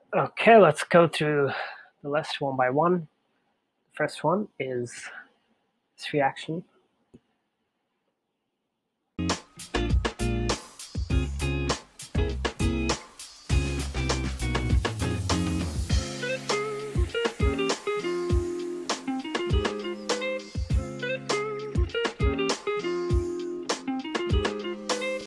Okay, let's go through the list one by one. The first one is this reaction.